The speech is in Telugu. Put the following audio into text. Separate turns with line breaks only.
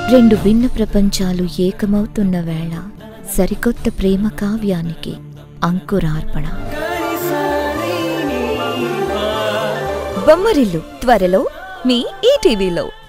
రెండు భిన్న ప్రపంచాలు ఏకమవుతున్న వేళ సరికొత్త ప్రేమ కావ్యానికి అంకురార్పణ. బొమ్మరిల్లు త్వరలో మీ ఈటీవీలో.